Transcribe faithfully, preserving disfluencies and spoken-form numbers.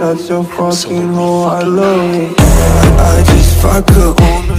that's your fucking hoe, I love it. I, I just fuck her on the